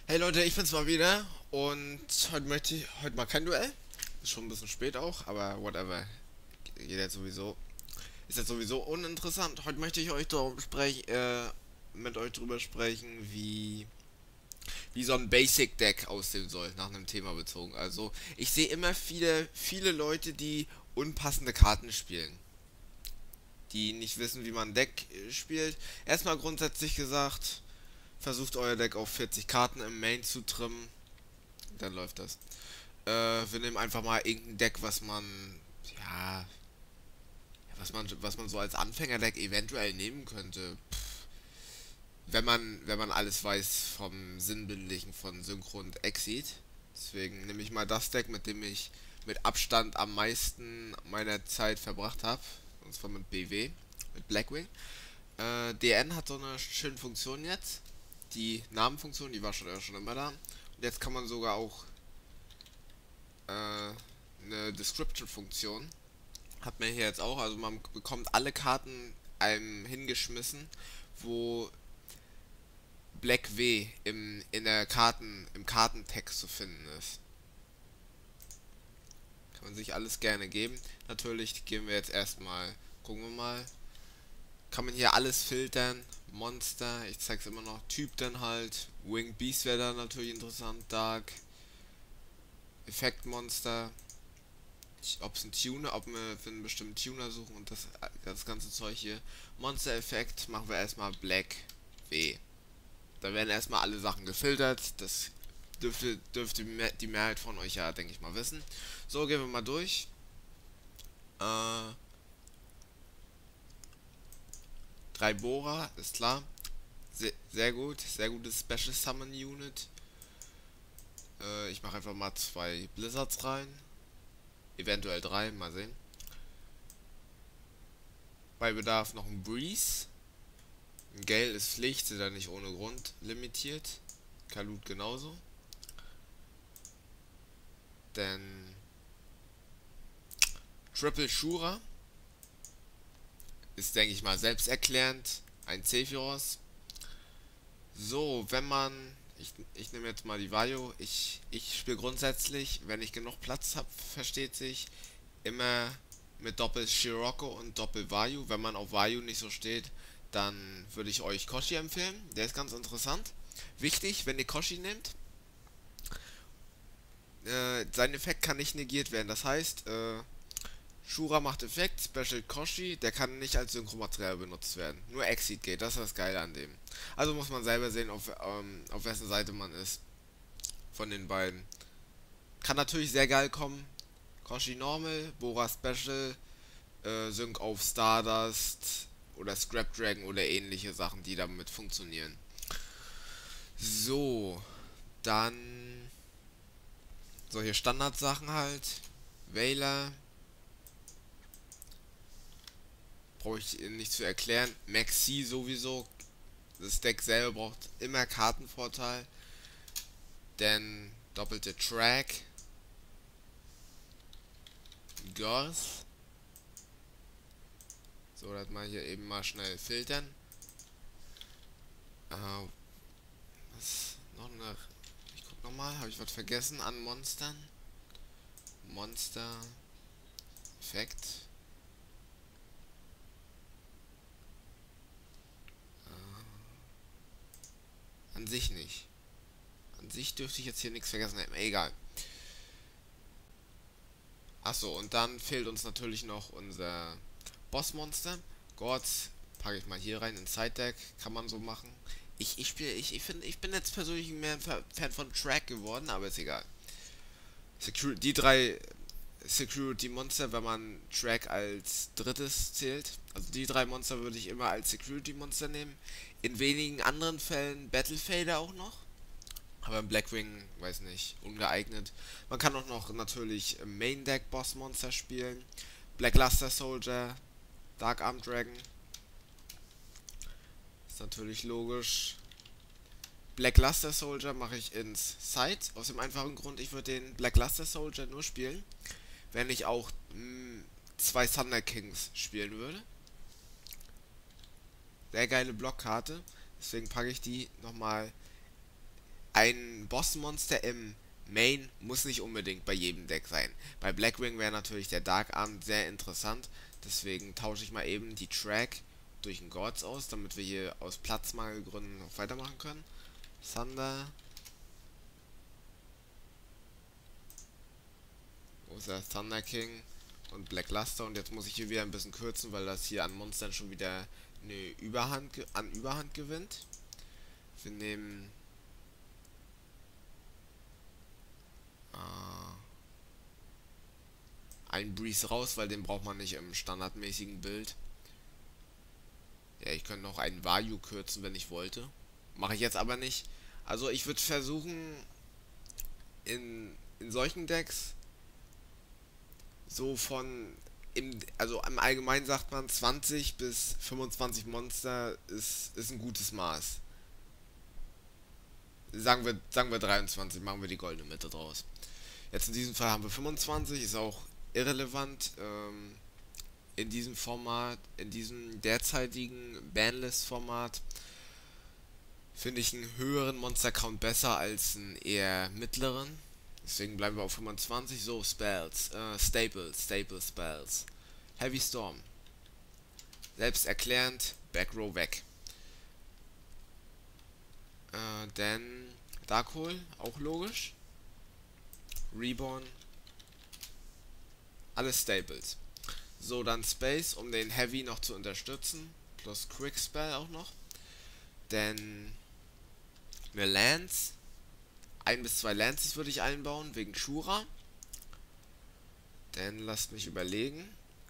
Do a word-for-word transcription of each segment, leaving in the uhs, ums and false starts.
Hey Leute, ich bin's mal wieder und heute möchte ich, heute mal kein Duell. Ist schon ein bisschen spät auch, aber whatever. Geht jetzt sowieso. Ist jetzt sowieso uninteressant. Heute möchte ich euch darüber sprechen, äh, mit euch drüber sprechen, wie, wie so ein Basic Deck aussehen soll, nach einem Thema bezogen. Also, ich sehe immer viele, viele Leute, die unpassende Karten spielen. Die nicht wissen, wie man ein Deck äh, spielt. Erstmal grundsätzlich gesagt, versucht euer Deck auf vierzig Karten im Main zu trimmen. Dann läuft das. Äh, wir nehmen einfach mal irgendein Deck, was man, ja, was man, was man so als Anfängerdeck eventuell nehmen könnte. Pff, wenn man, wenn man alles weiß vom Sinnbildlichen von Synchro und Exit. Deswegen nehme ich mal das Deck, mit dem ich mit Abstand am meisten meiner Zeit verbracht habe. Und zwar mit B W, mit Blackwing. Äh, D N hat so eine schöne Funktion jetzt. Die Namenfunktion, die war schon, äh, schon immer da. Und jetzt kann man sogar auch äh, eine Description-Funktion. Hat man hier jetzt auch. Also man bekommt alle Karten einem hingeschmissen, wo Black W im, in der Karten, im Kartentext zu finden ist. Kann man sich alles gerne geben. Natürlich gehen wir jetzt erstmal, gucken wir mal. Kann man hier alles filtern. Monster, ich zeig's immer noch. Typ dann halt. Winged Beast wäre da natürlich interessant. Dark. Effektmonster. Ob es ein Tuner, ob wir für einen bestimmten Tuner suchen und das, das ganze Zeug hier. Monster-Effekt machen wir erstmal Black W. Da werden erstmal alle Sachen gefiltert. Das dürfte, dürfte die Mehrheit von euch ja, denke ich mal, wissen. So, gehen wir mal durch. Äh, drei Bohrer, ist klar. Se sehr gut, sehr gutes Special Summon Unit. Äh, ich mache einfach mal zwei Blizzards rein. Eventuell drei, mal sehen. Bei Bedarf noch ein Breeze. Ein Gale ist Pflicht, sind da nicht ohne Grund limitiert. Kalut genauso. Denn Triple Shura ist, denke ich mal, selbsterklärend. Ein Zephyros. So, wenn man... Ich, ich nehme jetzt mal die Vajo. Ich, ich spiele grundsätzlich, wenn ich genug Platz habe, versteht sich, immer mit Doppel Scirocco und Doppel Vayu. Wenn man auf Vayu nicht so steht, dann würde ich euch Koshi empfehlen. Der ist ganz interessant. Wichtig, wenn ihr Koshi nehmt, äh, sein Effekt kann nicht negiert werden. Das heißt, äh, Shura macht Effekt, Special Koshi, der kann nicht als Synchromaterial benutzt werden. Nur Exit geht, das ist das Geile an dem. Also muss man selber sehen, auf, ähm, auf wessen Seite man ist. Von den beiden. Kann natürlich sehr geil kommen. Koshi Normal, Bora Special, äh, Sync auf Stardust oder Scrap Dragon oder ähnliche Sachen, die damit funktionieren. So, dann solche Standardsachen halt. Veiler. Brauche ich nicht zu erklären. Maxi sowieso. Das Deck selber braucht immer Kartenvorteil. Denn doppelte Track. Girth. So, das mal hier eben mal schnell filtern. Äh, was? Noch eine. Ich guck nochmal. Habe ich was vergessen an Monstern? Monster. Effekt. An sich nicht. An sich dürfte ich jetzt hier nichts vergessen haben. Egal. Achso, und dann fehlt uns natürlich noch unser Bossmonster. Gods packe ich mal hier rein in Side Deck. Kann man so machen. Ich, ich spiele, ich, ich finde, ich bin jetzt persönlich mehr ein Fan von Track geworden, aber ist egal. Security, die drei Security Monster, wenn man Track als drittes zählt. Also die drei Monster würde ich immer als Security Monster nehmen. In wenigen anderen Fällen Battle Fader auch noch. Aber im Blackwing, weiß nicht, ungeeignet. Man kann auch noch natürlich im Main Deck Boss Monster spielen. Black Luster Soldier, Dark Arm Dragon. Ist natürlich logisch. Black Luster Soldier mache ich ins Side. Aus dem einfachen Grund, ich würde den Black Luster Soldier nur spielen, wenn ich auch mh, zwei Thunder Kings spielen würde. Sehr geile Blockkarte. Deswegen packe ich die nochmal ein Bossmonster im Main muss nicht unbedingt bei jedem Deck sein. Bei Blackwing wäre natürlich der Dark Arm sehr interessant. Deswegen tausche ich mal eben die Track durch einen Gods aus, damit wir hier aus Platzmangelgründen noch weitermachen können. Thunder. Wo ist der? Thunder King und Black Luster. Und jetzt muss ich hier wieder ein bisschen kürzen, weil das hier an Monstern schon wieder eine Überhand an Überhand gewinnt. Wir nehmen äh, einen Breeze raus, weil den braucht man nicht im standardmäßigen Bild. Ja, ich könnte noch einen Vayu kürzen, wenn ich wollte. Mache ich jetzt aber nicht. Also ich würde versuchen, in, in solchen Decks so von, im, also im Allgemeinen sagt man zwanzig bis fünfundzwanzig Monster ist, ist ein gutes Maß. Sagen wir, sagen wir dreiundzwanzig, machen wir die goldene Mitte draus. Jetzt in diesem Fall haben wir fünfundzwanzig, ist auch irrelevant. Ähm, in diesem Format, in diesem derzeitigen Banlist-Format finde ich einen höheren Monster-Count besser als einen eher mittleren. Deswegen bleiben wir auf fünfundzwanzig. So, Spells, äh, Staples, Staple Spells. Heavy Storm. Selbsterklärend, Backrow weg. Äh, dann Darkhold, auch logisch. Reborn. Alles Staples. So, dann Space, um den Heavy noch zu unterstützen. Plus Quick Spell auch noch. Dann eine Lance. Ein bis zwei Lances würde ich einbauen, wegen Shura. Dann lasst mich überlegen.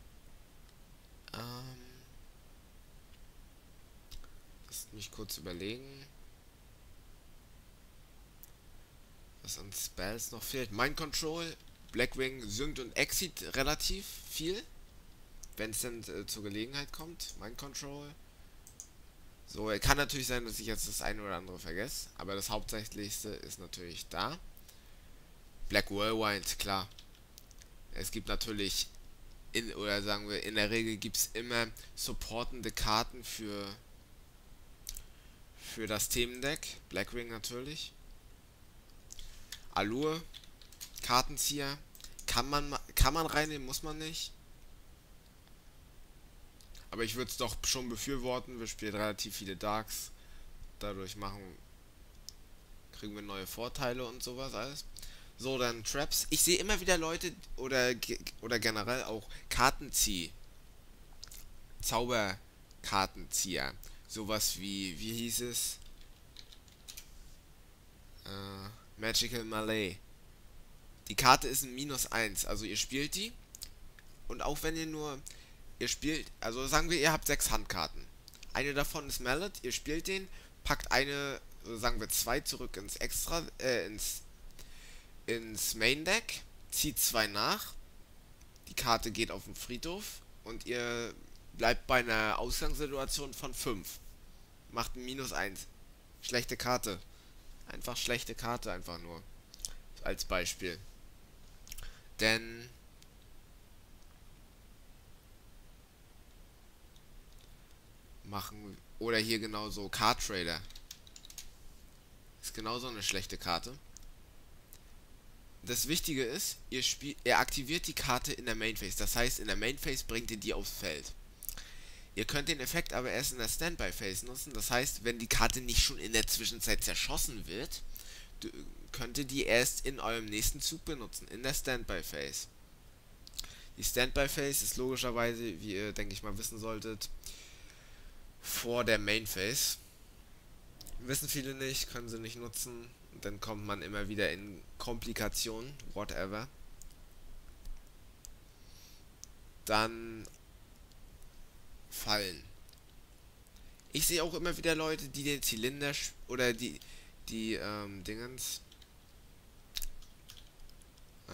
Ähm, lasst mich kurz überlegen. Was an Spells noch fehlt. Mind Control, Blackwing synkt und exit relativ viel. Wenn es dann äh, zur Gelegenheit kommt. Mind Control. So, kann natürlich sein, dass ich jetzt das eine oder andere vergesse. Aber das Hauptsächlichste ist natürlich da. Black Whirlwind, klar. Es gibt natürlich, in, oder sagen wir, in der Regel gibt es immer supportende Karten für, für das Themendeck. Blackwing natürlich. Allure, Kartenzieher. Kann man, kann man reinnehmen, muss man nicht. Aber ich würde es doch schon befürworten. Wir spielen relativ viele Darks. Dadurch machen kriegen wir neue Vorteile und sowas alles. So, dann Traps. Ich sehe immer wieder Leute oder oder generell auch Kartenzieh. Zauberkartenzieher. Sowas wie, wie hieß es? Äh, Magical Malay. Die Karte ist ein minus eins. Also ihr spielt die. Und auch wenn ihr nur Ihr spielt, also sagen wir, ihr habt sechs Handkarten. Eine davon ist Mallet, ihr spielt den, packt eine, also sagen wir zwei zurück ins Extra, äh, ins, ins Main Deck, zieht zwei nach, die Karte geht auf den Friedhof und ihr bleibt bei einer Ausgangssituation von fünf. Macht ein minus eins. Schlechte Karte. Einfach schlechte Karte, einfach nur. Als Beispiel. Denn machen. Oder hier genauso Card Trader. Ist genauso eine schlechte Karte. Das Wichtige ist, ihr spielt, ihr aktiviert die Karte in der Main Phase. Das heißt, in der Main Phase bringt ihr die aufs Feld. Ihr könnt den Effekt aber erst in der Standby Phase nutzen. Das heißt, wenn die Karte nicht schon in der Zwischenzeit zerschossen wird, könnt ihr die erst in eurem nächsten Zug benutzen. In der Standby Phase. Die Standby Phase ist logischerweise, wie ihr denke ich mal wissen solltet, vor der Main Phase. Wissen viele nicht, können sie nicht nutzen. Und dann kommt man immer wieder in Komplikationen, whatever. Dann Fallen. Ich sehe auch immer wieder Leute, die den Zylinder oder die die ähm, Dingens äh,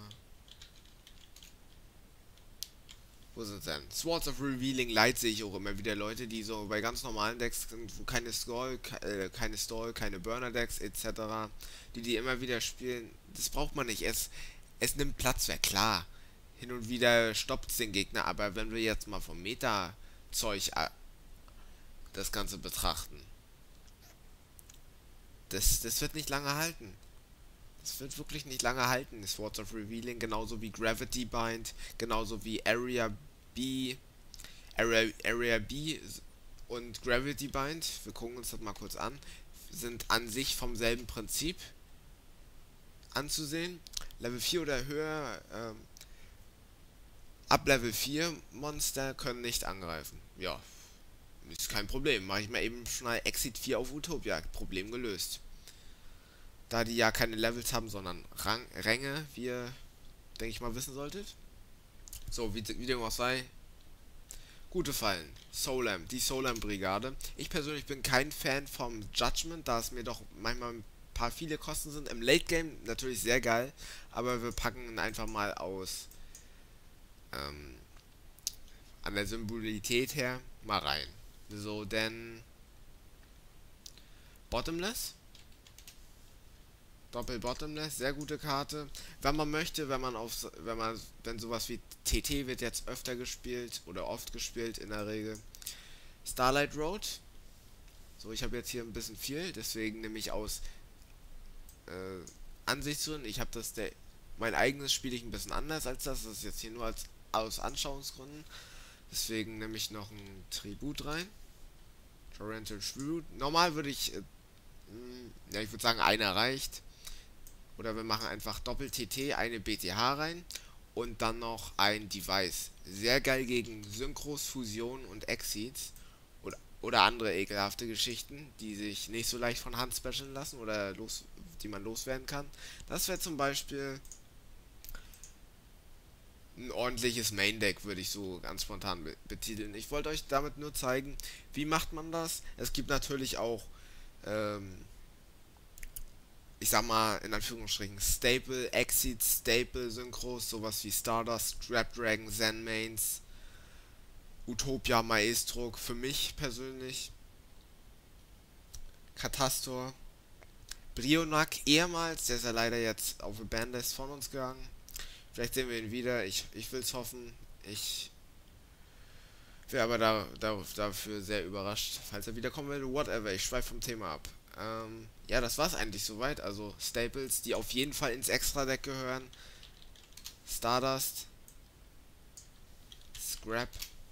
wo sind denn? Swords of Revealing Light sehe ich auch immer wieder Leute, die so bei ganz normalen Decks sind, wo keine Stall, äh, keine Stall, keine Burner Decks et cetera, die die immer wieder spielen. Das braucht man nicht. Es, es nimmt Platz weg, klar. Hin und wieder stoppt es den Gegner, aber wenn wir jetzt mal vom Meta-Zeug äh, das Ganze betrachten, das, das wird nicht lange halten. Das wird wirklich nicht lange halten, Swords of Revealing, genauso wie Gravity Bind, genauso wie Area B, Area, Area B und Gravity Bind, wir gucken uns das mal kurz an, sind an sich vom selben Prinzip anzusehen. Level vier oder höher, ähm, ab Level vier Monster können nicht angreifen. Ja, ist kein Problem. Mache ich mal eben schnell Exit vier auf Utopia. Problem gelöst. Da die ja keine Levels haben, sondern Rang, Ränge, wie ihr, denke ich mal, wissen solltet. So, wie, wie dem auch sei. Gute Fallen. Solam, die Solam-Brigade. Ich persönlich bin kein Fan vom Judgment, da es mir doch manchmal ein paar viele Kosten sind. Im Late Game natürlich sehr geil, aber wir packen ihn einfach mal aus ähm, an der Symbolität her mal rein. So, denn Bottomless. Doppel Bottomless, sehr gute Karte. Wenn man möchte, wenn man auf wenn man wenn sowas wie T T wird jetzt öfter gespielt oder oft gespielt in der Regel. Starlight Road. So, ich habe jetzt hier ein bisschen viel, deswegen nehme ich aus äh, Ansichtsgründen. Ich habe das der mein eigenes spiele ich ein bisschen anders als das. Das ist jetzt hier nur als aus Anschauungsgründen. Deswegen nehme ich noch ein Tribut rein. Torrential Tribute. Normal würde ich äh, mh, ja, ich würde sagen, einer reicht. Oder wir machen einfach Doppel-T T, eine B T H rein und dann noch ein Device. Sehr geil gegen Synchros, Fusion und Exceeds. Oder, oder andere ekelhafte Geschichten, die sich nicht so leicht von Hand specialen lassen oder los, die man loswerden kann. Das wäre zum Beispiel ein ordentliches Main-Deck, würde ich so ganz spontan be betiteln. Ich wollte euch damit nur zeigen, wie macht man das. Es gibt natürlich auch ähm, ich sag mal, in Anführungsstrichen, Staple, Exit, Staple, Synchros, sowas wie Stardust, Snapdragon, Zenmains, Utopia, Maestro, für mich persönlich, Katastor, Brionac, ehemals, der ist ja leider jetzt auf Bandlist von uns gegangen. Vielleicht sehen wir ihn wieder, ich, ich will es hoffen, ich wäre aber da, da, dafür sehr überrascht, falls er wiederkommen will, whatever, ich schweife vom Thema ab. Ähm, ja, das war's eigentlich soweit. Also Staples, die auf jeden Fall ins Extra-Deck gehören. Stardust. Scrap.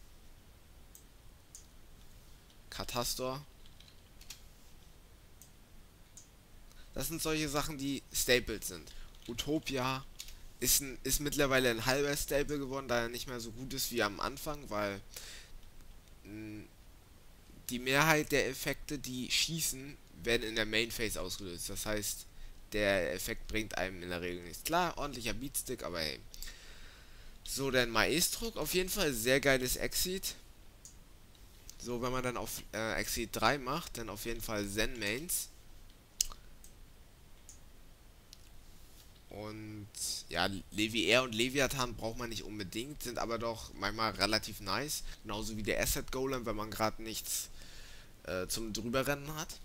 Katastor. Das sind solche Sachen, die Staples sind. Utopia ist, ein, ist mittlerweile ein halber Staple geworden, da er nicht mehr so gut ist wie am Anfang, weil mh, die Mehrheit der Effekte, die schießen, werden in der Main Phase ausgelöst. Das heißt, der Effekt bringt einem in der Regel nichts. Klar, ordentlicher Beatstick, aber hey. So, dann Maestro, auf jeden Fall sehr geiles Exit. So, wenn man dann auf äh, Exit drei macht, dann auf jeden Fall Zen Mains. Und ja, Leviair und Leviathan braucht man nicht unbedingt, sind aber doch manchmal relativ nice. Genauso wie der Asset Golem, wenn man gerade nichts äh, zum drüberrennen hat.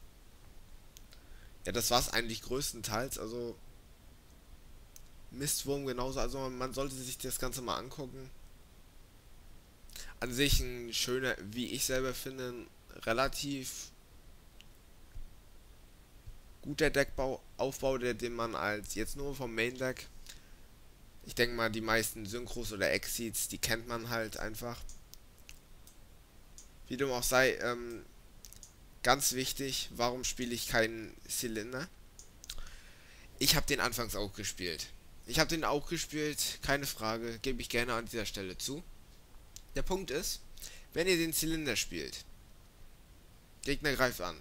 Ja, das war's eigentlich größtenteils. Also Mistwurm genauso. Also man sollte sich das Ganze mal angucken. An sich ein schöner, wie ich selber finde, ein relativ guter Deckbau, Aufbau, der, den man als jetzt nur vom Main Deck. Ich denke mal, die meisten Synchros oder Exits, die kennt man halt einfach. Wie dem auch sei, ähm, ganz wichtig, warum spiele ich keinen Zylinder? Ich habe den anfangs auch gespielt. Ich habe den auch gespielt, keine Frage, gebe ich gerne an dieser Stelle zu. Der Punkt ist, wenn ihr den Zylinder spielt, Gegner greift an.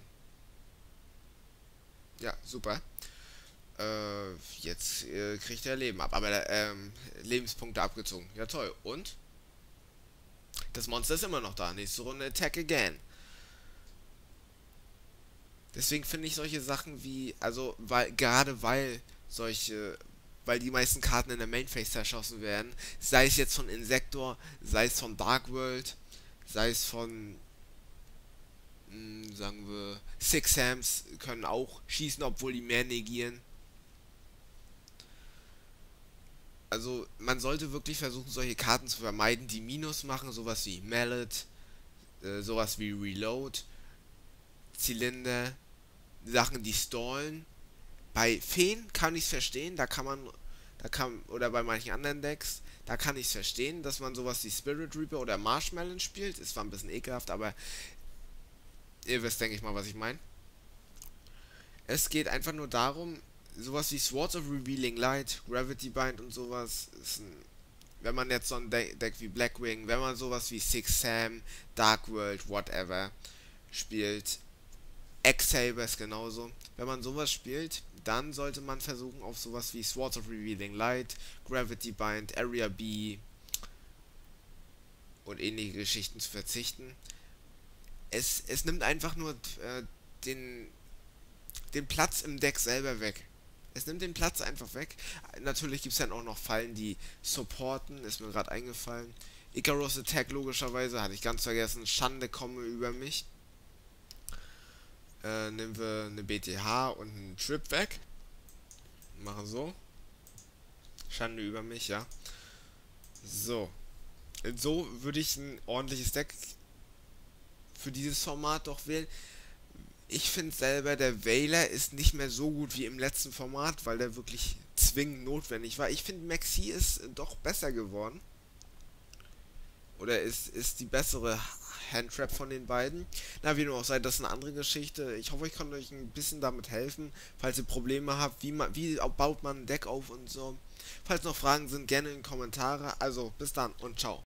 Ja, super. Äh, jetzt äh, kriegt er Leben ab, aber ähm, Lebenspunkte abgezogen. Ja toll. Und? Das Monster ist immer noch da. Nächste Runde Attack again. Deswegen finde ich solche Sachen wie, also, weil, gerade weil solche, weil die meisten Karten in der Main Phase zerschossen werden, sei es jetzt von Insector, sei es von Dark World, sei es von, mh, sagen wir, Six Hams können auch schießen, obwohl die mehr negieren. Also, man sollte wirklich versuchen, solche Karten zu vermeiden, die Minus machen, sowas wie Mallet, äh, sowas wie Reload, Zylinder, Sachen, die stallen. Bei Feen kann ich es verstehen, da kann man, da kann, oder bei manchen anderen Decks, da kann ich es verstehen, dass man sowas wie Spirit Reaper oder Marshmallow spielt. Es war ein bisschen ekelhaft, aber ihr wisst, denke ich mal, was ich meine. Es geht einfach nur darum, sowas wie Swords of Revealing Light, Gravity Bind und sowas, ist ein, wenn man jetzt so ein De Deck wie Blackwing, wenn man sowas wie Six Sam, Dark World, whatever spielt, X-Sabers genauso, wenn man sowas spielt, dann sollte man versuchen auf sowas wie Swords of Revealing Light, Gravity Bind, Area B und ähnliche Geschichten zu verzichten. Es, es nimmt einfach nur äh, den, den Platz im Deck selber weg. Es nimmt den Platz einfach weg. Natürlich gibt es dann auch noch Fallen, die supporten, ist mir gerade eingefallen. Icarus Attack logischerweise, hatte ich ganz vergessen. Schande komme über mich. Äh, nehmen wir eine B T H und einen Trip weg. Machen so. Schande über mich, ja. So. So würde ich ein ordentliches Deck für dieses Format doch wählen. Ich finde selber, der Veiler ist nicht mehr so gut wie im letzten Format, weil der wirklich zwingend notwendig war. Ich finde, Maxi ist doch besser geworden. Oder ist, ist die bessere Handtrap von den beiden. Na, wie nur auch sei, das ist eine andere Geschichte. Ich hoffe, ich konnte euch ein bisschen damit helfen. Falls ihr Probleme habt, wie, man, wie baut man ein Deck auf und so. Falls noch Fragen sind, gerne in die Kommentare. Also, bis dann und ciao.